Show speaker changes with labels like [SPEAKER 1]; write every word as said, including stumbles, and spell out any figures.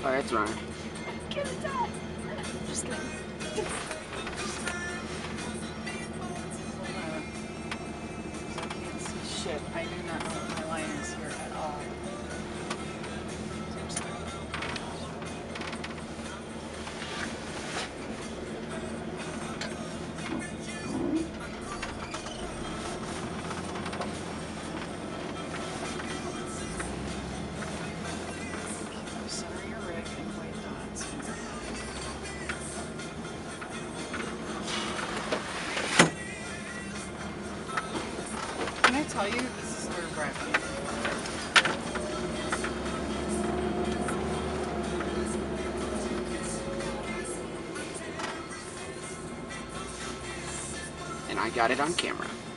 [SPEAKER 1] Oh, it's running.
[SPEAKER 2] Get it done. Just kidding. Hold on. I can't see shit. I do not know what my line is here at all. Can I tell you, this is nerve-wracking.
[SPEAKER 1] And I got it on camera.